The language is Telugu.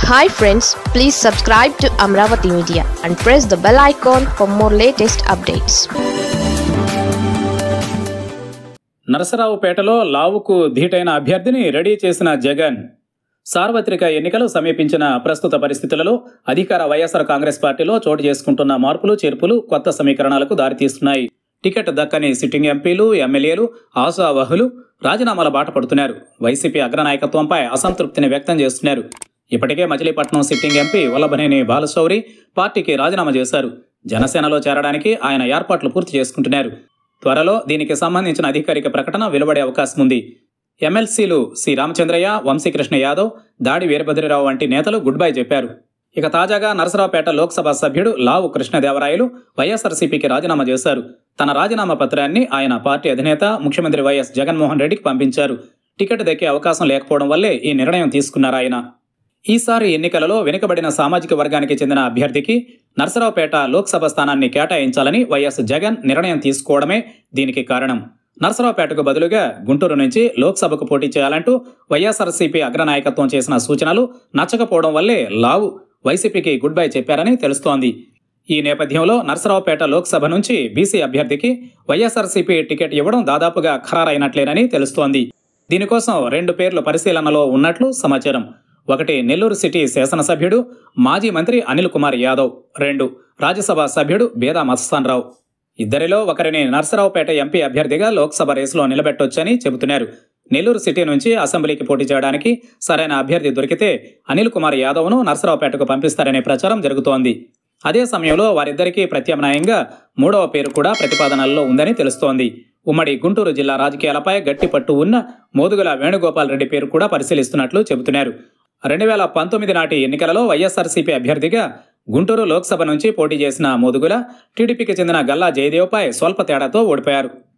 Hi friends, please subscribe to Amravati Media and press the bell icon for more latest updates. నరసరావుపేటలో లావుకు ధీటైన అభ్యర్థిని రెడీ చేసిన జగన్. సార్వత్రిక ఎన్నికలు సమీపించిన ప్రస్తుత పరిస్థితులలో అధికార వైఎస్ఆర్ కాంగ్రెస్ పార్టీలో చోటు చేసుకుంటున్న మార్పులు చేర్పులు కొత్త సమీకరణాలకు దారితీస్తున్నాయి. టికెట్ దక్కని సిట్టింగ్ ఎంపీలు, ఎమ్మెల్యేలు, ఆశావహులు రాజీనామాల బాట పడుతున్నారు. వైసీపీ అగ్రనాయకత్వంపై అసంతృప్తిని వ్యక్తం చేస్తున్నారు. ఇప్పటికే మచిలీపట్నం సిట్టింగ్ ఎంపీ వల్లభనేని బాలశౌరి పార్టీకి రాజీనామా చేశారు. జనసేనలో చేరడానికి ఆయన ఏర్పాట్లు పూర్తి చేసుకుంటున్నారు. త్వరలో దీనికి సంబంధించిన అధికారిక ప్రకటన వెలువడే అవకాశం ఉంది. ఎమ్మెల్సీలు సి రామచంద్రయ్య, వంశీకృష్ణ యాదవ్, దాడి వీరభద్రరావు వంటి నేతలు గుడ్ బై చెప్పారు. ఇక తాజాగా నరసరావుపేట లోక్సభ సభ్యుడు లావు కృష్ణదేవరాయలు వైఎస్ఆర్సీపీకి రాజీనామా చేశారు. తన రాజీనామా పత్రాన్ని ఆయన పార్టీ అధినేత ముఖ్యమంత్రి వైఎస్ జగన్మోహన్ రెడ్డికి పంపించారు. టికెట్ దక్కే అవకాశం లేకపోవడం వల్లే ఈ నిర్ణయం తీసుకున్నారు ఆయన. ఈసారి ఎన్నికలలో వెనుకబడిన సామాజిక వర్గానికి చెందిన అభ్యర్థికి నరసరావుపేట లోక్సభ స్థానాన్ని కేటాయించాలని వైఎస్ జగన్ నిర్ణయం తీసుకోవడమే దీనికి కారణం. నరసరావుపేటకు బదులుగా గుంటూరు నుంచి లోక్సభకు పోటీ చేయాలంటూ వైఎస్ఆర్సీపీ అగ్రనాయకత్వం చేసిన సూచనలు నచ్చకపోవడం వల్లే లావు వైసీపీకి గుడ్ బై చెప్పారని తెలుస్తోంది. ఈ నేపథ్యంలో నరసరావుపేట లోక్సభ నుంచి బీసీ అభ్యర్థికి వైఎస్ఆర్సీపీ టికెట్ ఇవ్వడం దాదాపుగా ఖరారైనట్లేనని తెలుస్తోంది. దీనికోసం 2 పేర్లు పరిశీలనలో ఉన్నట్లు సమాచారం. 1 నెల్లూరు సిటీ శాసనసభ్యుడు, మాజీ మంత్రి అనిల్ కుమార్ యాదవ్. 2 రాజ్యసభ సభ్యుడు బేదా మస్తాన్రావు. ఇద్దరిలో ఒకరిని నరసరావుపేట ఎంపీ అభ్యర్థిగా లోక్సభ రేసులో నిలబెట్టొచ్చని చెబుతున్నారు. నెల్లూరు సిటీ నుంచి అసెంబ్లీకి పోటీ చేయడానికి సరైన అభ్యర్థి దొరికితే అనిల్ కుమార్ యాదవ్ను నరసరావుపేటకు పంపిస్తారనే ప్రచారం జరుగుతోంది. అదే సమయంలో వారిద్దరికీ ప్రత్యామ్నాయంగా 3వ పేరు కూడా ప్రతిపాదనల్లో ఉందని తెలుస్తోంది. ఉమ్మడి గుంటూరు జిల్లా రాజకీయాలపై గట్టి పట్టు ఉన్న మోదుగుల వేణుగోపాల్ రెడ్డి పేరు కూడా పరిశీలిస్తున్నట్లు చెబుతున్నారు. 2019 నాటి ఎన్నికలలో వైఎస్ఆర్సీపీ అభ్యర్థిగా గుంటూరు లోక్సభ నుంచి పోటీ చేసిన మోదుగుల టీడీపీకి చెందిన గల్లా జయదేవ్పై స్వల్ప తేడాతో ఓడిపోయారు.